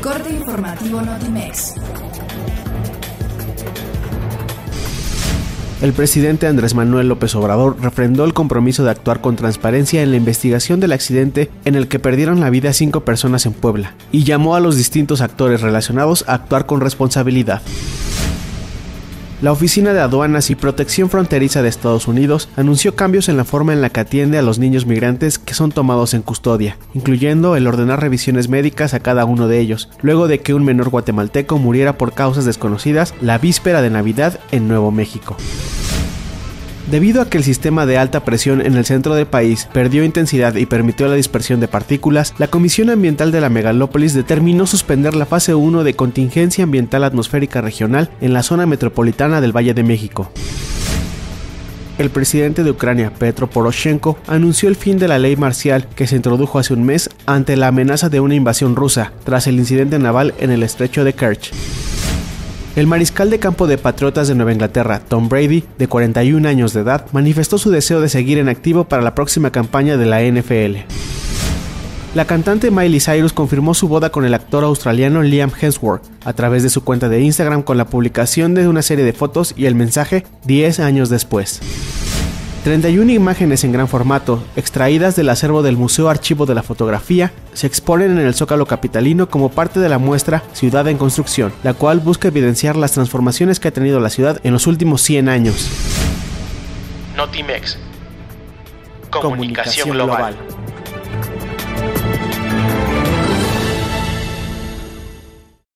corte informativo Notimex. El presidente Andrés Manuel López Obrador refrendó el compromiso de actuar con transparencia en la investigación del accidente en el que perdieron la vida 5 personas en Puebla, y llamó a los distintos actores relacionados a actuar con responsabilidad. La Oficina de Aduanas y Protección Fronteriza de Estados Unidos anunció cambios en la forma en la que atiende a los niños migrantes que son tomados en custodia, incluyendo el ordenar revisiones médicas a cada uno de ellos, luego de que un menor guatemalteco muriera por causas desconocidas la víspera de Navidad en Nuevo México. Debido a que el sistema de alta presión en el centro del país perdió intensidad y permitió la dispersión de partículas, la Comisión Ambiental de la Megalópolis determinó suspender la fase 1 de contingencia ambiental atmosférica regional en la zona metropolitana del Valle de México. El presidente de Ucrania, Petro Poroshenko, anunció el fin de la ley marcial que se introdujo hace un mes ante la amenaza de una invasión rusa, tras el incidente naval en el estrecho de Kerch. El mariscal de campo de Patriotas de Nueva Inglaterra, Tom Brady, de 41 años de edad, manifestó su deseo de seguir en activo para la próxima campaña de la NFL. La cantante Miley Cyrus confirmó su boda con el actor australiano Liam Hemsworth a través de su cuenta de Instagram con la publicación de una serie de fotos y el mensaje 10 años después. 31 imágenes en gran formato, extraídas del acervo del Museo Archivo de la Fotografía, se exponen en el Zócalo capitalino como parte de la muestra Ciudad en Construcción, la cual busca evidenciar las transformaciones que ha tenido la ciudad en los últimos 100 años. Notimex. Comunicación global.